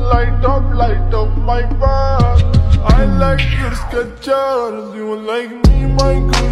light up my path. I like your Skechers, you like me, my girl.